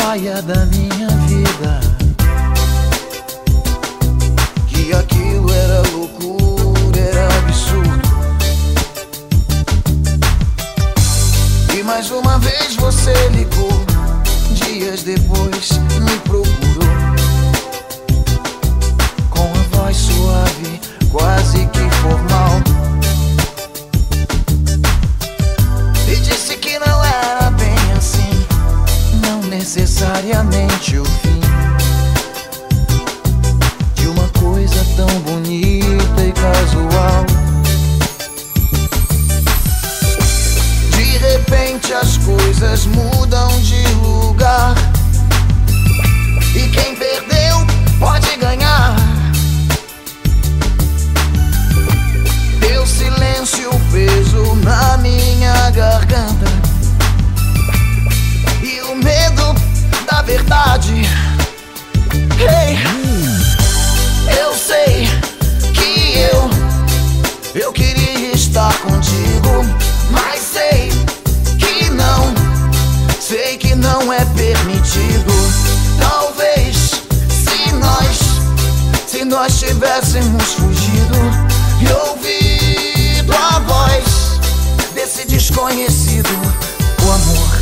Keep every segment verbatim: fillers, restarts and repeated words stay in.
saia da minha vida, que aquilo era loucura, era absurdo. E mais uma vez você ligou, dias depois me procurou, com a voz suave, quase que formal, e disse que não era bem assim, não necessariamente o fim de uma coisa tão bonita e casual. De repente as coisas mudam de lugar, e quem perdeu pode ganhar. Deu silêncio, peso na minha garganta, e o medo da verdade. Hey, eu sei que eu, eu queria estar contigo, mas sei que não, sei que não é permitido. Talvez se nós, se nós tivéssemos fugido e ouvido a voz desse desconhecido, o amor,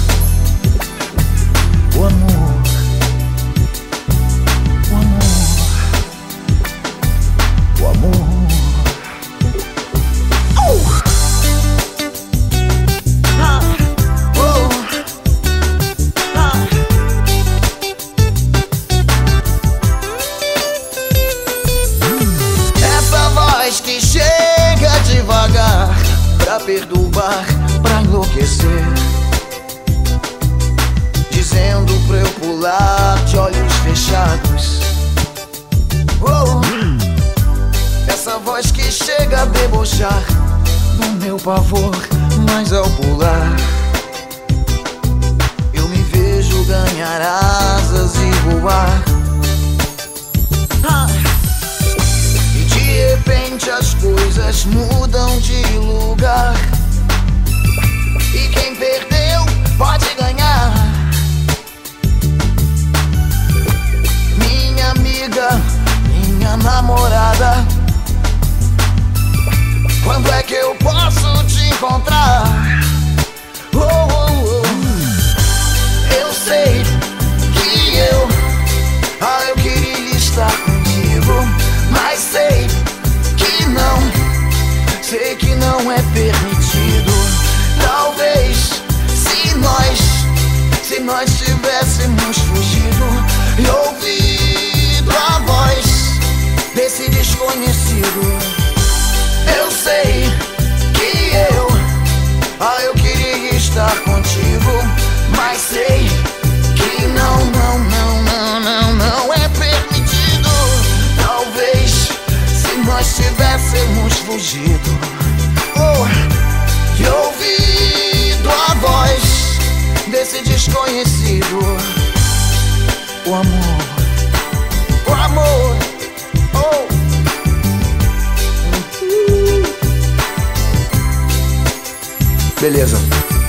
o amor, o amor, o amor. Oh! Que chega devagar pra perturbar, pra enlouquecer, dizendo pra eu pular de olhos fechados. Oh, essa voz que chega a debochar do meu pavor, mas ao pular eu me vejo ganhar asas e voar. Ah. De repente as coisas mudam de lugar, e quem perdeu pode ganhar. Minha amiga, minha namorada, quando é que eu posso te encontrar? Oh, oh, oh. Eu sei que eu, ah, eu queria estar contigo, mas sei que não, sei que não é permitido. Talvez se nós, se nós tivéssemos fugido e ouvido a voz desse desconhecido. Eu sei que eu, ah, eu queria estar contigo, mas sei que não, não, não, não, não, não é permitido. Talvez se nós tivéssemos fugido, oh, e ouvido a voz desse desconhecido, o amor, o amor, oh. Beleza.